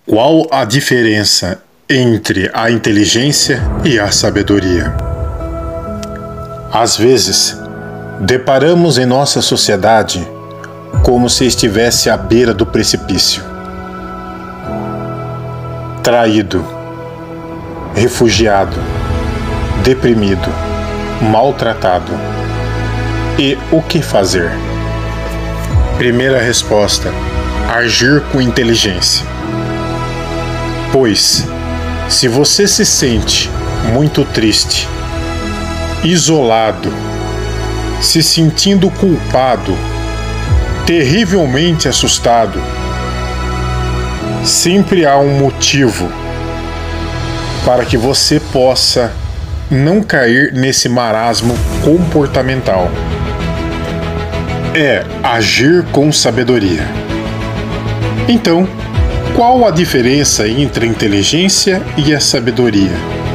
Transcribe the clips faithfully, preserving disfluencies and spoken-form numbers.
Qual a diferença entre a inteligência e a sabedoria? Às vezes, deparamos em nossa sociedade como se estivesse à beira do precipício. Traído, refugiado, deprimido, maltratado. E o que fazer? Primeira resposta: agir com inteligência. Pois, se você se sente muito triste, isolado, se sentindo culpado, terrivelmente assustado, sempre há um motivo para que você possa não cair nesse marasmo comportamental. É agir com sabedoria. Então, qual a diferença entre a inteligência e a sabedoria?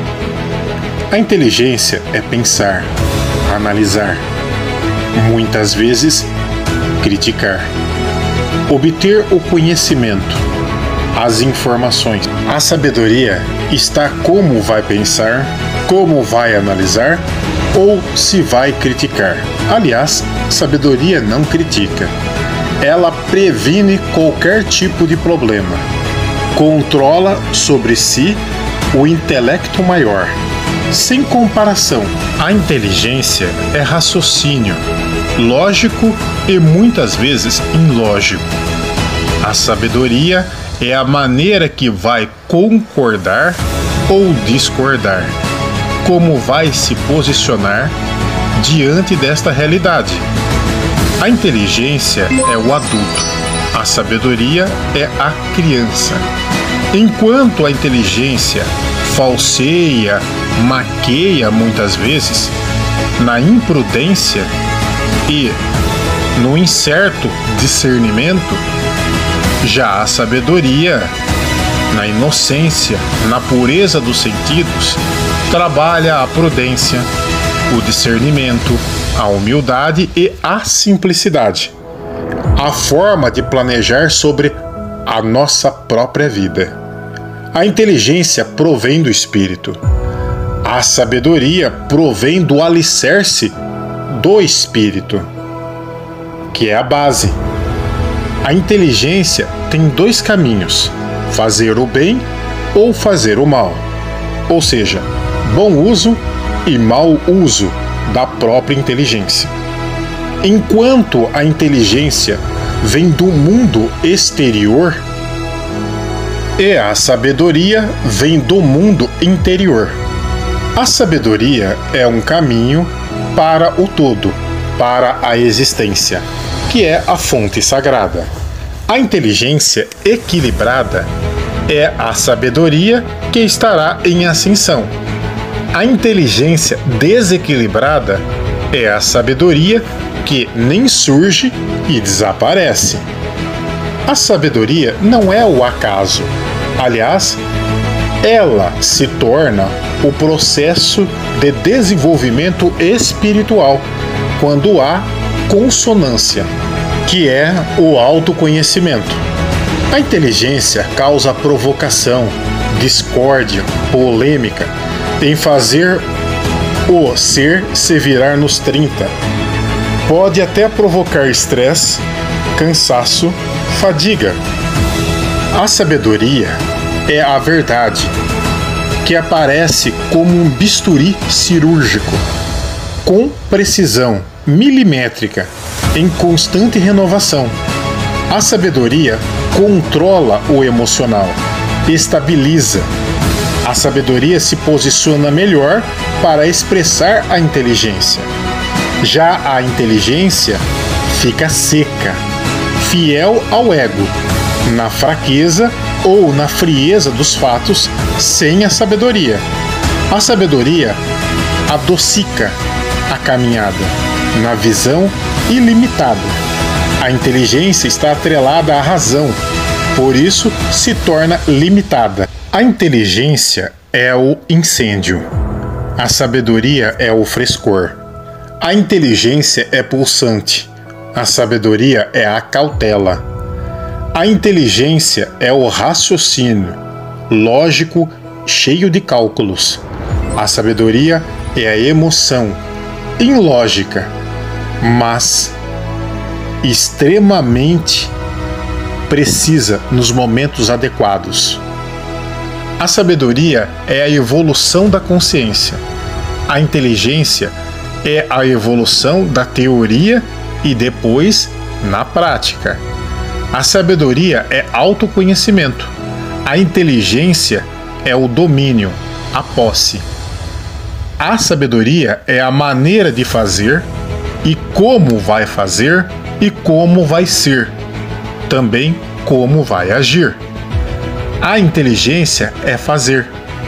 A inteligência é pensar, analisar, muitas vezes criticar, obter o conhecimento, as informações. A sabedoria está como vai pensar, como vai analisar ou se vai criticar. Aliás, sabedoria não critica. Ela previne qualquer tipo de problema. Controla sobre si o intelecto maior. Sem comparação, a inteligência é raciocínio, lógico e muitas vezes ilógico. A sabedoria é a maneira que vai concordar ou discordar, como vai se posicionar diante desta realidade. A inteligência é o adulto, a sabedoria é a criança. Enquanto a inteligência falseia, maqueia muitas vezes, na imprudência e no incerto discernimento, já a sabedoria, na inocência, na pureza dos sentidos, trabalha a prudência, o discernimento, a humildade e a simplicidade, a forma de planejar sobre a nossa própria vida. A inteligência provém do espírito. A sabedoria provém do alicerce do espírito, que é a base. A inteligência tem dois caminhos: fazer o bem ou fazer o mal, ou seja, bom uso e mau uso da própria inteligência. Enquanto a inteligência vem do mundo exterior, e a sabedoria vem do mundo interior. A sabedoria é um caminho para o todo, para a existência, que é a fonte sagrada. A inteligência equilibrada é a sabedoria que estará em ascensão. A inteligência desequilibrada é a sabedoria que nem surge e desaparece. A sabedoria não é o acaso. Aliás, ela se torna o processo de desenvolvimento espiritual quando há consonância, que é o autoconhecimento. A inteligência causa provocação, discórdia, polêmica, em fazer o ser se virar nos trinta. Pode até provocar estresse, cansaço, fadiga. A sabedoria é a verdade, que aparece como um bisturi cirúrgico, com precisão milimétrica, em constante renovação. A sabedoria controla o emocional, estabiliza. A sabedoria se posiciona melhor para expressar a inteligência. Já a inteligência fica seca, fiel ao ego, na fraqueza ou na frieza dos fatos, sem a sabedoria. A sabedoria adocica a caminhada, na visão ilimitada. A inteligência está atrelada à razão, por isso se torna limitada. A inteligência é o incêndio, a sabedoria é o frescor. A inteligência é pulsante, a sabedoria é a cautela. A inteligência é o raciocínio lógico cheio de cálculos. A sabedoria é a emoção ilógica, mas extremamente precisa nos momentos adequados. A sabedoria é a evolução da consciência. A inteligência é a evolução da teoria e depois na prática. A sabedoria é autoconhecimento. A inteligência é o domínio, a posse. A sabedoria é a maneira de fazer e como vai fazer e como vai ser, também como vai agir. A inteligência é fazer,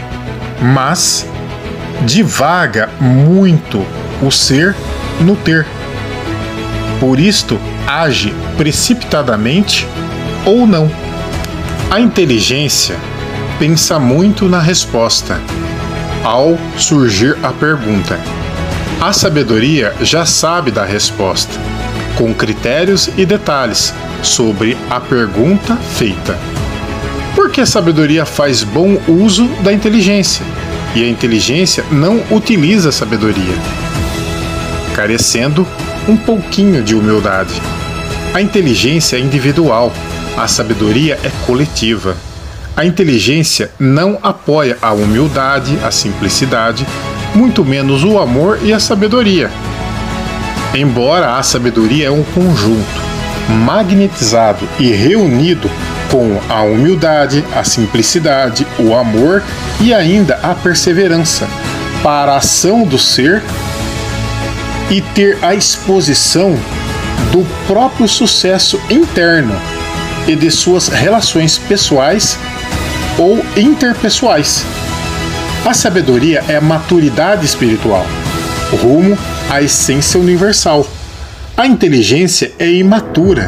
mas divaga muito o ser no ter. Por isto, age precipitadamente ou não. A inteligência pensa muito na resposta ao surgir a pergunta. A sabedoria já sabe da resposta, com critérios e detalhes sobre a pergunta feita. Porque a sabedoria faz bom uso da inteligência e a inteligência não utiliza a sabedoria, carecendo um pouquinho de humildade. A inteligência é individual, a sabedoria é coletiva. A inteligência não apoia a humildade, a simplicidade, muito menos o amor e a sabedoria. Embora a sabedoria é um conjunto magnetizado e reunido com a humildade, a simplicidade, o amor e ainda a perseverança para a ação do ser e ter a exposição do próprio sucesso interno e de suas relações pessoais ou interpessoais. A sabedoria é a maturidade espiritual, rumo à essência universal. A inteligência é imatura,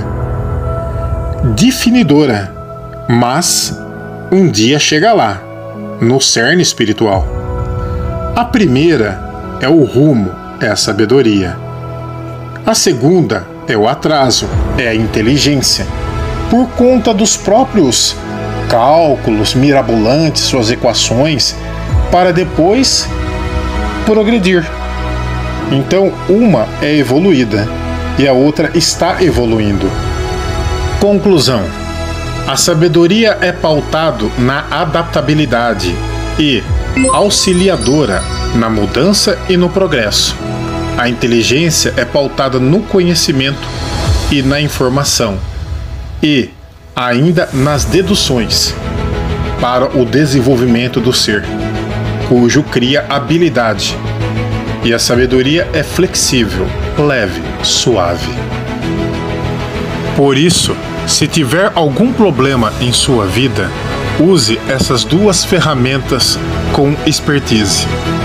definidora, mas um dia chega lá, no cerne espiritual. A primeira é o rumo, é a sabedoria. A segunda é o atraso, é a inteligência, por conta dos próprios cálculos mirabolantes, suas equações, para depois progredir. Então, uma é evoluída e a outra está evoluindo. Conclusão: a sabedoria é pautado na adaptabilidade e auxiliadora na mudança e no progresso. A inteligência é pautada no conhecimento e na informação e ainda nas deduções para o desenvolvimento do ser, cujo cria habilidade. E a sabedoria é flexível, leve, suave. Por isso, se tiver algum problema em sua vida, use essas duas ferramentas com expertise.